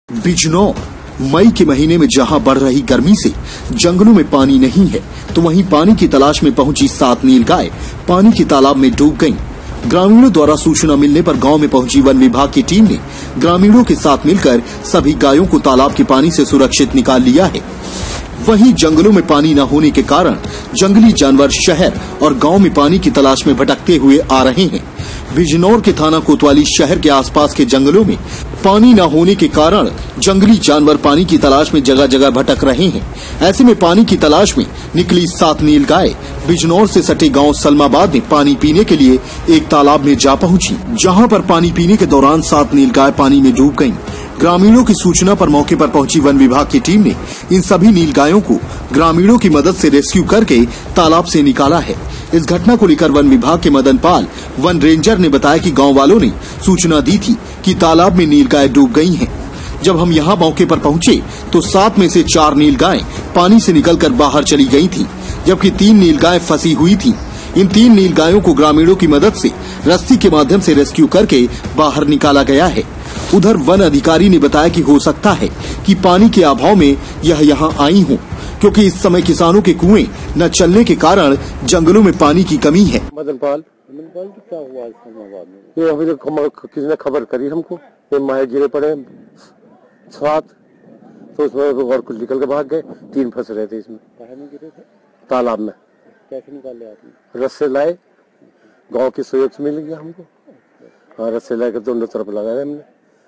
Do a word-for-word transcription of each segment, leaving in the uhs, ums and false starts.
बिजनौर मई के महीने में जहां बढ़ रही गर्मी से जंगलों में पानी नहीं है, तो वहीं पानी की तलाश में पहुंची सात नीलगाय पानी के तालाब में डूब गईं। ग्रामीणों द्वारा सूचना मिलने पर गांव में पहुंची वन विभाग की टीम ने ग्रामीणों के साथ मिलकर सभी गायों को तालाब के पानी से सुरक्षित निकाल लिया है। वहीं जंगलों में पानी न होने के कारण जंगली जानवर शहर और गांव में पानी की तलाश में भटकते हुए आ रहे हैं। बिजनौर के थाना कोतवाली शहर के आसपास के जंगलों में पानी न होने के कारण जंगली जानवर पानी की तलाश में जगह जगह भटक रहे हैं। ऐसे में पानी की तलाश में निकली सात नीलगाय बिजनौर से सटे गांव सलमाबाद में पानी पीने के लिए एक तालाब में जा पहुंची, जहां पर पानी पीने के दौरान सात नीलगाय पानी में डूब गईं। ग्रामीणों की सूचना पर मौके पर पहुंची वन विभाग की टीम ने इन सभी नीलगायों को ग्रामीणों की मदद से रेस्क्यू करके तालाब से निकाला है। इस घटना को लेकर वन विभाग के मदन पाल वन रेंजर ने बताया कि गांव वालों ने सूचना दी थी कि तालाब में नीलगाय डूब गई हैं। जब हम यहां मौके पर पहुंचे तो सात में से चार नीलगाय पानी से निकलकर बाहर चली गई थीं, जबकि तीन नीलगाय फंसी हुई थीं। इन तीन नीलगायों को ग्रामीणों की मदद से रस्सी के माध्यम से रेस्क्यू करके बाहर निकाला गया है। उधर वन अधिकारी ने बताया कि हो सकता है कि पानी के अभाव में यह यहाँ आई हों, क्योंकि इस समय किसानों के कुएं न चलने के कारण जंगलों में पानी की कमी है। मदन पाल मदन पाल तो क्या हुआ इस्लामाबाद में? ये अभी तो किसी ने खबर करी हमको, ये माहे गिरे पड़े सात, तो उसमें और कुछ निकल के भाग गए। तीन फंस रहे थे इसमें। कहाँ में गिरे थे? तालाब में। कैसे निकाले आपने? रस्से लाए, गांव की सहयोग से मिल गया हमको। हाँ, रस्से लाए के दोनों तरफ लगाए हमने,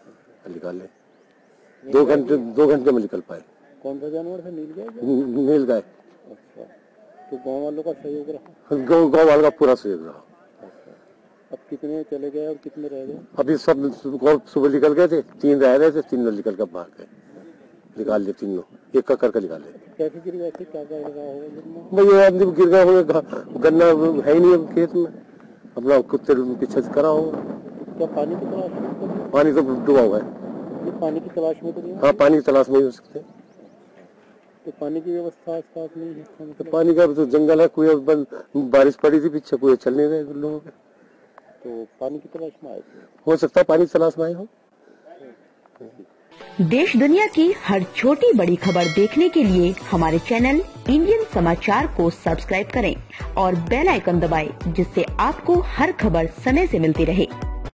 निकाले। दो घंटे दो घंटे में निकल पाए। कौन सा जानवर था? नीलगाय। नीलगाय। अच्छा, तो गांव वालों का सहयोग रहा? गांव गांव वालों का पूरा सहयोग रहा। अब कितने चले गए और कितने रह गए? अभी सब सुबह निकल गए थे, तीन रह रहे थे, तीनों निकल कर भाग गए। निकाल लिए तीनों, एक का करके निकाल लिए। कैसे गिर गए थे? क्या क्या लगा होगा? भाई आदमी गिर गए होंगे, गन्ना है ही नहीं खेत में, अपना कुत्ते पीछे करा होगा। क्या पानी की तलाश में? पानी तो डूबा हुआ है। पानी की तलाश में तो नहीं? हाँ, पानी की तलाश में ही हो सकते हैं। तो पानी की व्यवस्था आसपास नहीं है? तो पानी का तो जंगल है, कोई बारिश पड़ी थी पीछे, कोई चल नहीं रहे लोगों के, तो पानी की तलाश में आए थे। हो सकता है पानी की तलाश में आए हो। देश दुनिया की हर छोटी बड़ी खबर देखने के लिए हमारे चैनल इंडियन समाचार को सब्सक्राइब करें और बेल आइकन दबाएं, जिससे आपको हर खबर समय से मिलती रहे।